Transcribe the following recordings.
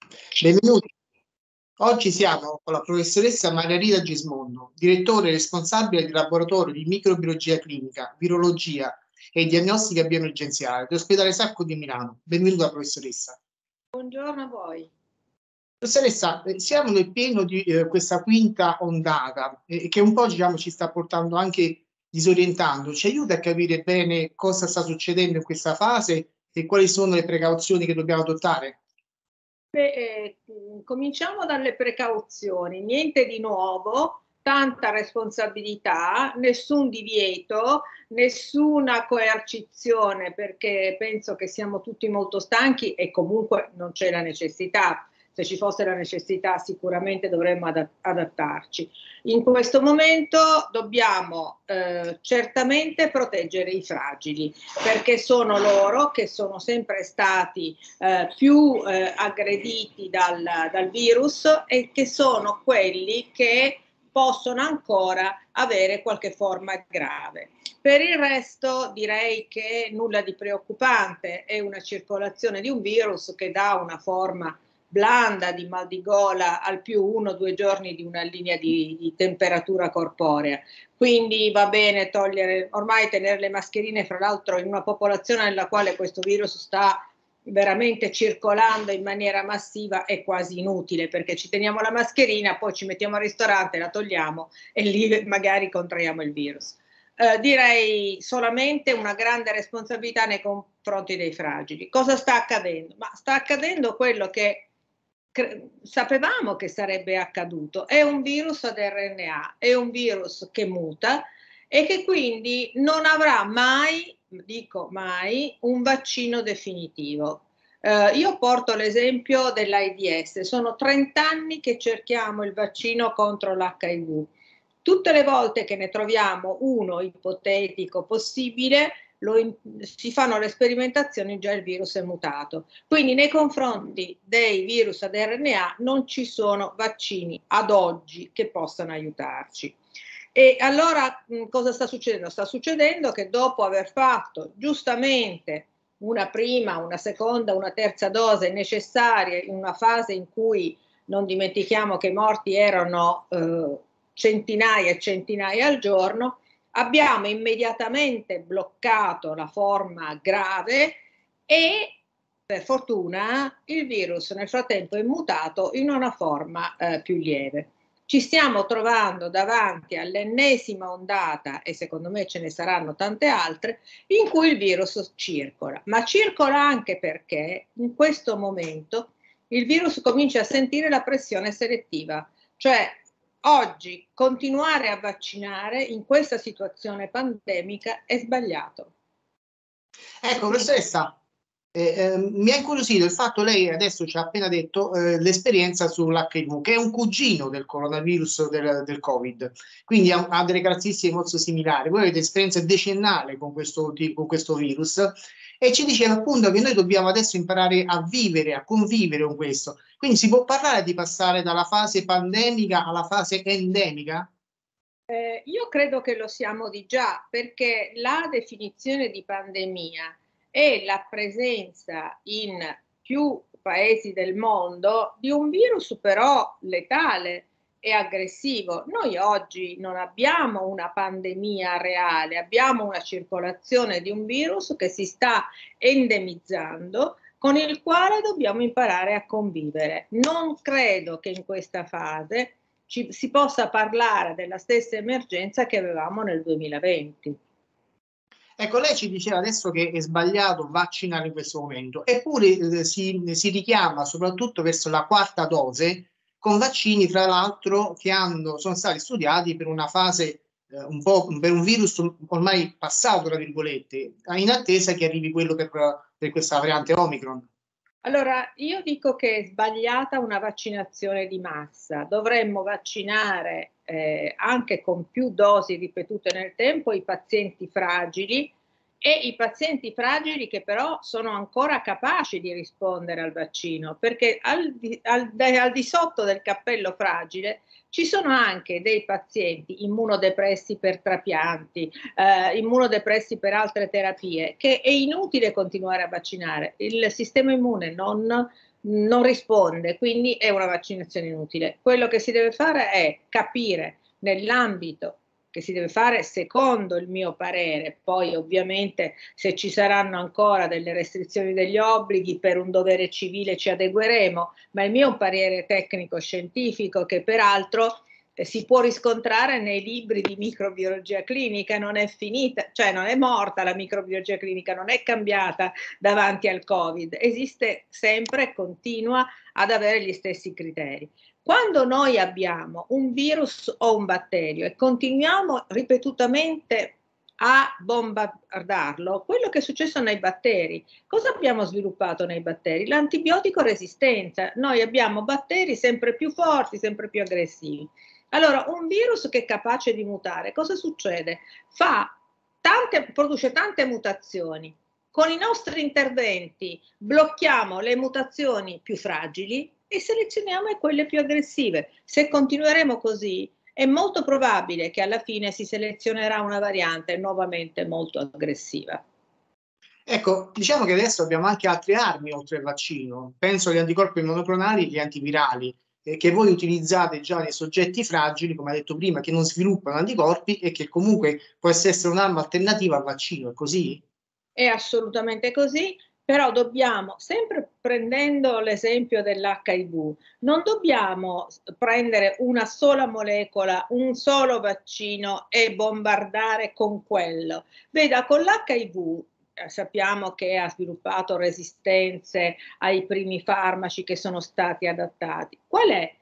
Benvenuti. Oggi siamo con la professoressa Margherita Gismondo, direttore e responsabile del laboratorio di microbiologia clinica, virologia e diagnostica bioemergenziale dell'ospedale Sacco di Milano. Benvenuta professoressa. Buongiorno a voi. Professoressa, siamo nel pieno di questa quinta ondata che un po' ci sta portando anche disorientando. Ci aiuta a capire bene cosa sta succedendo in questa fase e quali sono le precauzioni che dobbiamo adottare? Cominciamo dalle precauzioni, niente di nuovo, tanta responsabilità, nessun divieto, nessuna coercizione, perché penso che siamo tutti molto stanchi e comunque non c'è la necessità. Se ci fosse la necessità sicuramente dovremmo adattarci. In questo momento dobbiamo certamente proteggere i fragili, perché sono loro che sono sempre stati più aggrediti dal virus e che sono quelli che possono ancora avere qualche forma grave. Per il resto direi che nulla di preoccupante, è una circolazione di un virus che dà una forma blanda di mal di gola al più 1 o 2 giorni di una linea di temperatura corporea. Quindi va bene togliere, ormai tenere le mascherine, fra l'altro in una popolazione nella quale questo virus sta veramente circolando in maniera massiva è quasi inutile, perché ci teniamo la mascherina, poi ci mettiamo al ristorante, la togliamo e lì magari contraiamo il virus. Direi solamente una grande responsabilità nei confronti dei fragili. Cosa sta accadendo? Ma sta accadendo quello che sapevamo che sarebbe accaduto. È un virus ad RNA, è un virus che muta e che quindi non avrà mai, dico mai, un vaccino definitivo. Io porto l'esempio dell'AIDS, sono 30 anni che cerchiamo il vaccino contro l'HIV. Tutte le volte che ne troviamo uno ipotetico possibile, si fanno le sperimentazioni, già il virus è mutato. Quindi nei confronti dei virus ad RNA non ci sono vaccini ad oggi che possano aiutarci. E allora cosa sta succedendo? Sta succedendo che dopo aver fatto giustamente una prima, una seconda, una terza dose necessarie in una fase in cui non dimentichiamo che i morti erano centinaia e centinaia al giorno, abbiamo immediatamente bloccato la forma grave e per fortuna il virus nel frattempo è mutato in una forma più lieve. Ci stiamo trovando davanti all'ennesima ondata, e secondo me ce ne saranno tante altre, in cui il virus circola, ma circola anche perché in questo momento il virus comincia a sentire la pressione selettiva, cioè oggi continuare a vaccinare in questa situazione pandemica è sbagliato. Ecco, professoressa, mi ha incuriosito il fatto, lei adesso ci ha appena detto l'esperienza sull'HIV, che è un cugino del coronavirus del Covid, quindi ha delle caratteristiche molto similari. Voi avete esperienza decennale con questo virus e ci diceva appunto che noi dobbiamo adesso imparare a vivere, a convivere con questo. Quindi si può parlare di passare dalla fase pandemica alla fase endemica? Io credo che lo siamo di già, perché la definizione di pandemia è la presenza in più paesi del mondo di un virus però letale e aggressivo. Noi oggi non abbiamo una pandemia reale, abbiamo una circolazione di un virus che si sta endemizzando, con il quale dobbiamo imparare a convivere. Non credo che in questa fase si possa parlare della stessa emergenza che avevamo nel 2020. Ecco, lei ci diceva adesso che è sbagliato vaccinare in questo momento, eppure si richiama soprattutto verso la quarta dose con vaccini, tra l'altro, che sono stati studiati per una fase un po' per un virus ormai passato, tra virgolette, in attesa che arrivi quello per questa variante Omicron. Allora, io dico che è sbagliata una vaccinazione di massa. Dovremmo vaccinare anche con più dosi ripetute nel tempo i pazienti fragili e i pazienti fragili che però sono ancora capaci di rispondere al vaccino, perché al di sotto del cappello fragile ci sono anche dei pazienti immunodepressi per trapianti, immunodepressi per altre terapie, che è inutile continuare a vaccinare. Il sistema immune non non risponde, quindi è una vaccinazione inutile. Quello che si deve fare è capire nell'ambito che si deve fare secondo il mio parere, poi ovviamente se ci saranno ancora delle restrizioni degli obblighi per un dovere civile ci adegueremo, ma il mio è un parere tecnico-scientifico che peraltro si può riscontrare nei libri di microbiologia clinica, non è finita, cioè non è morta la microbiologia clinica, non è cambiata davanti al Covid, esiste sempre e continua ad avere gli stessi criteri. Quando noi abbiamo un virus o un batterio e continuiamo ripetutamente a bombardarlo, quello che è successo nei batteri, cosa abbiamo sviluppato nei batteri? L'antibiotico resistenza. Noi abbiamo batteri sempre più forti, sempre più aggressivi. Allora, un virus che è capace di mutare, cosa succede? Produce tante mutazioni. Con i nostri interventi blocchiamo le mutazioni più fragili e selezioniamo quelle più aggressive. Se continueremo così, è molto probabile che alla fine si selezionerà una variante nuovamente molto aggressiva. Ecco, diciamo che adesso abbiamo anche altre armi oltre il vaccino. Penso agli anticorpi monoclonali, gli antivirali, che voi utilizzate già nei soggetti fragili, come ha detto prima, che non sviluppano anticorpi e che comunque può essere un'arma alternativa al vaccino, è così? È assolutamente così, però dobbiamo, sempre prendendo l'esempio dell'HIV, non dobbiamo prendere una sola molecola, un solo vaccino e bombardare con quello. Veda, con l'HIV sappiamo che ha sviluppato resistenze ai primi farmaci che sono stati adattati. Qual è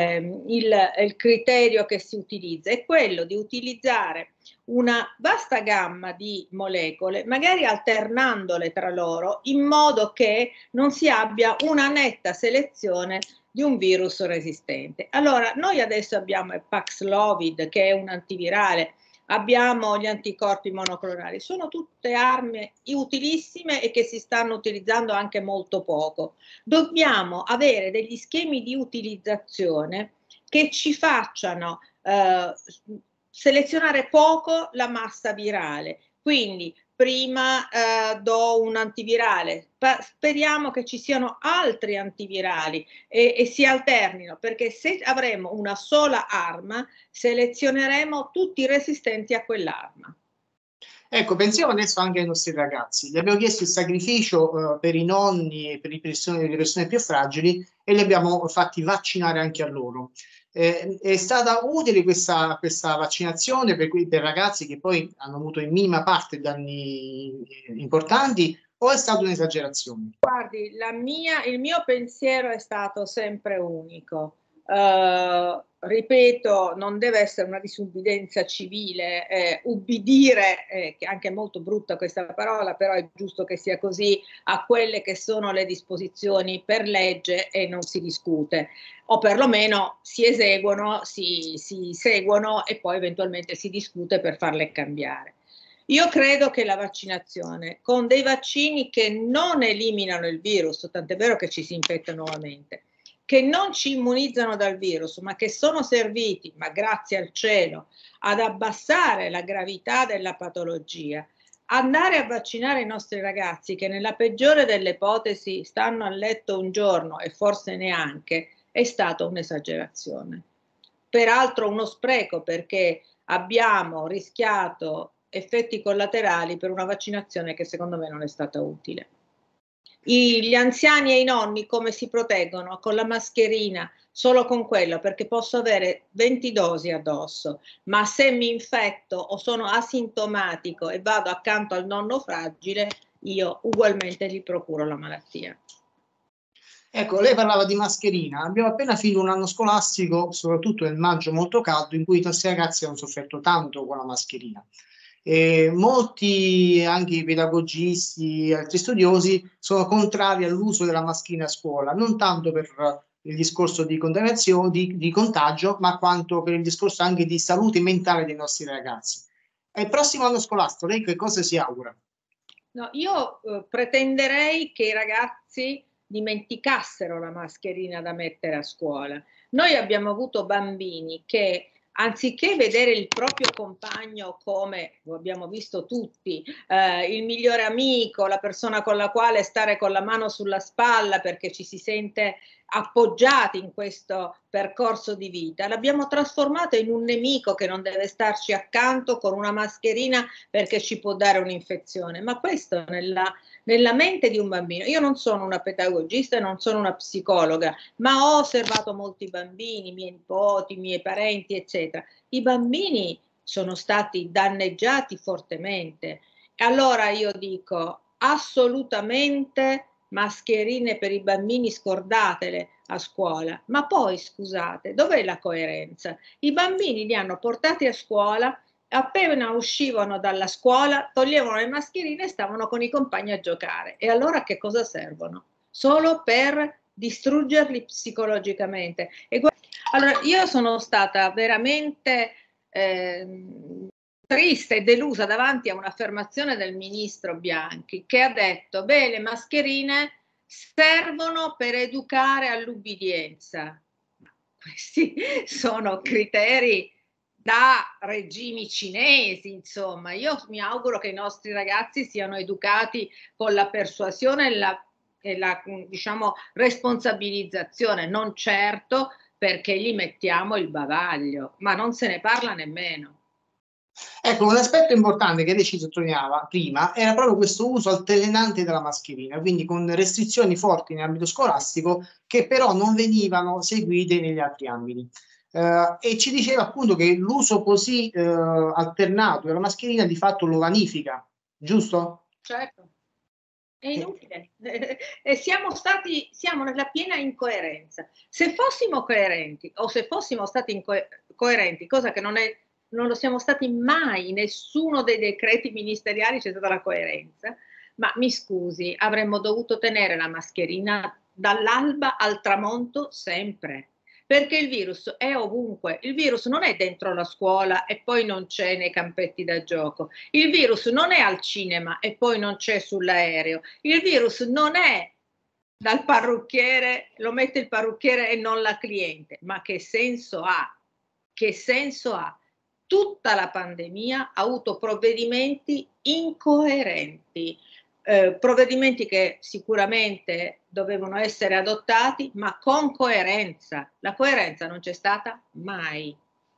il criterio che si utilizza? È quello di utilizzare una vasta gamma di molecole, magari alternandole tra loro, in modo che non si abbia una netta selezione di un virus resistente. Allora, noi adesso abbiamo il Paxlovid, che è un antivirale, abbiamo gli anticorpi monoclonali, sono tutte armi utilissime e che si stanno utilizzando anche molto poco. Dobbiamo avere degli schemi di utilizzazione che ci facciano selezionare poco la massa virale. Quindi prima do un antivirale, speriamo che ci siano altri antivirali e si alternino, perché se avremo una sola arma selezioneremo tutti i resistenti a quell'arma. Ecco, pensiamo adesso anche ai nostri ragazzi. Gli abbiamo chiesto il sacrificio per i nonni e per le persone più fragili e li abbiamo fatti vaccinare anche a loro. È stata utile questa vaccinazione per ragazzi che poi hanno avuto in minima parte danni importanti o è stata un'esagerazione? Guardi, il mio pensiero è stato sempre unico. Ripeto, non deve essere una disubbidienza civile, ubbidire, che anche è molto brutta questa parola, però è giusto che sia così, a quelle che sono le disposizioni per legge e non si discute, o perlomeno si eseguono, si seguono e poi eventualmente si discute per farle cambiare. Io credo che la vaccinazione con dei vaccini che non eliminano il virus, tant'è vero che ci si infetta nuovamente, che non ci immunizzano dal virus, ma che sono serviti, ma grazie al cielo, ad abbassare la gravità della patologia, andare a vaccinare i nostri ragazzi che nella peggiore delle ipotesi stanno a letto un giorno e forse neanche, è stata un'esagerazione. Peraltro uno spreco perché abbiamo rischiato effetti collaterali per una vaccinazione che secondo me non è stata utile. Gli anziani e i nonni come si proteggono? Con la mascherina, solo con quello, perché posso avere 20 dosi addosso, ma se mi infetto o sono asintomatico e vado accanto al nonno fragile, io ugualmente gli procuro la malattia. Ecco, lei parlava di mascherina. Abbiamo appena finito un anno scolastico, soprattutto nel maggio molto caldo, in cui i nostri ragazzi hanno sofferto tanto con la mascherina. Molti, anche i pedagogisti e altri studiosi, sono contrari all'uso della mascherina a scuola, non tanto per il discorso di contaminazione, di contagio, ma quanto per il discorso anche di salute mentale dei nostri ragazzi. Il prossimo anno scolastico, lei che cosa si augura? No, io pretenderei che i ragazzi dimenticassero la mascherina da mettere a scuola. Noi abbiamo avuto bambini che anziché vedere il proprio compagno come, lo abbiamo visto tutti, il migliore amico, la persona con la quale stare con la mano sulla spalla perché ci si sente appoggiati in questo percorso di vita, l'abbiamo trasformato in un nemico che non deve starci accanto con una mascherina perché ci può dare un'infezione. Ma questo nella mente di un bambino, io non sono una pedagogista e non sono una psicologa, ma ho osservato molti bambini, i miei nipoti, i miei parenti, eccetera. I bambini sono stati danneggiati fortemente. Allora io dico assolutamente mascherine per i bambini, scordatele a scuola. Ma poi, scusate, dov'è la coerenza? I bambini li hanno portati a scuola, appena uscivano dalla scuola, toglievano le mascherine e stavano con i compagni a giocare. E allora che cosa servono? Solo per distruggerli psicologicamente. Allora, io sono stata veramente triste e delusa davanti a un'affermazione del ministro Bianchi che ha detto: beh, le mascherine servono per educare all'ubbidienza. Questi sono criteri da regimi cinesi, insomma. Io mi auguro che i nostri ragazzi siano educati con la persuasione e la diciamo, responsabilizzazione, non certo perché gli mettiamo il bavaglio, ma non se ne parla nemmeno. Ecco, un aspetto importante che lei ci sottolineava prima era proprio questo uso altalenante della mascherina, quindi con restrizioni forti in ambito scolastico che però non venivano seguite negli altri ambiti. E ci diceva appunto che l'uso così alternato della mascherina di fatto lo vanifica, giusto? Certo. È inutile. E siamo nella piena incoerenza. Se fossimo coerenti o se fossimo stati coerenti, cosa che non lo siamo stati mai, in nessuno dei decreti ministeriali c'è stata la coerenza, ma mi scusi, avremmo dovuto tenere la mascherina dall'alba al tramonto sempre. Perché il virus è ovunque, il virus non è dentro la scuola e poi non c'è nei campetti da gioco, il virus non è al cinema e poi non c'è sull'aereo, il virus non è dal parrucchiere, lo mette il parrucchiere e non la cliente, ma che senso ha? Che senso ha? Tutta la pandemia ha avuto provvedimenti incoerenti, provvedimenti che sicuramente dovevano essere adottati, ma con coerenza. La coerenza non c'è stata mai.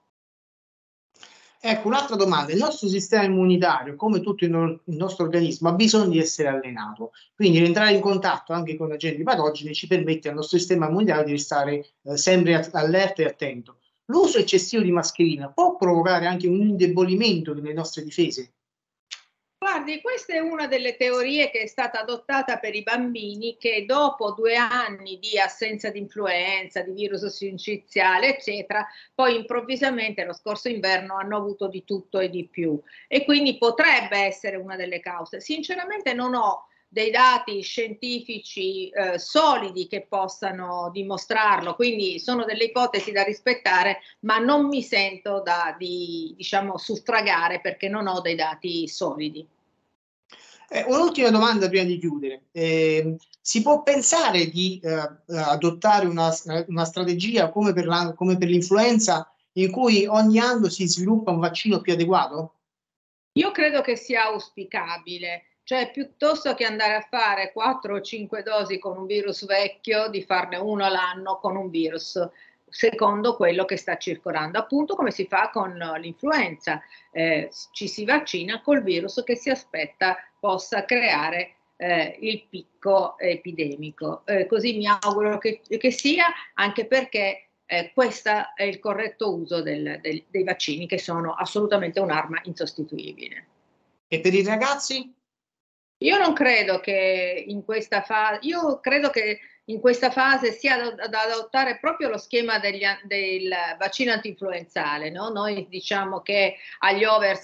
Ecco, un'altra domanda. Il nostro sistema immunitario, come tutto il nostro organismo, ha bisogno di essere allenato. Quindi entrare in contatto anche con agenti patogeni ci permette al nostro sistema immunitario di restare sempre allerta e attento. L'uso eccessivo di mascherina può provocare anche un indebolimento delle nostre difese? Guardi, questa è una delle teorie che è stata adottata per i bambini che dopo 2 anni di assenza di influenza, di virus sinciziale, eccetera, poi improvvisamente lo scorso inverno hanno avuto di tutto e di più. E quindi potrebbe essere una delle cause. Sinceramente non ho dei dati scientifici solidi che possano dimostrarlo, quindi sono delle ipotesi da rispettare, ma non mi sento diciamo, suffragare perché non ho dei dati solidi. Un'ultima domanda prima di chiudere. Si può pensare di adottare una strategia come per l'influenza in cui ogni anno si sviluppa un vaccino più adeguato? Io credo che sia auspicabile, cioè piuttosto che andare a fare 4 o 5 dosi con un virus vecchio, di farne uno all'anno con un virus secondo quello che sta circolando, appunto come si fa con l'influenza, ci si vaccina col virus che si aspetta possa creare il picco epidemico. Così mi auguro che sia, anche perché questo è il corretto uso dei vaccini, che sono assolutamente un'arma insostituibile. E per i ragazzi? Io non credo che in questa fase, io credo che in questa fase sia da adottare proprio lo schema del vaccino antinfluenzale, no? Noi diciamo che agli over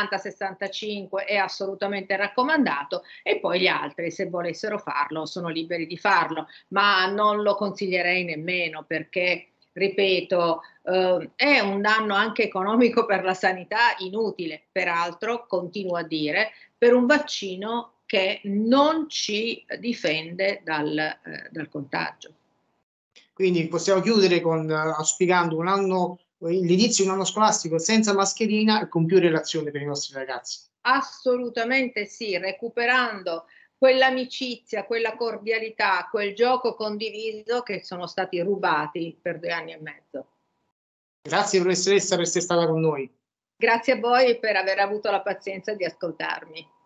60-65 è assolutamente raccomandato e poi gli altri, se volessero farlo, sono liberi di farlo, ma non lo consiglierei nemmeno perché, ripeto, è un danno anche economico per la sanità inutile. Peraltro, continuo a dire, per un vaccino che non ci difende dal contagio. Quindi possiamo chiudere auspicando un anno l'inizio di un anno scolastico senza mascherina e con più relazione per i nostri ragazzi. Assolutamente sì, recuperando quell'amicizia, quella cordialità, quel gioco condiviso che sono stati rubati per 2 anni e mezzo. Grazie professoressa per essere stata con noi. Grazie a voi per aver avuto la pazienza di ascoltarmi.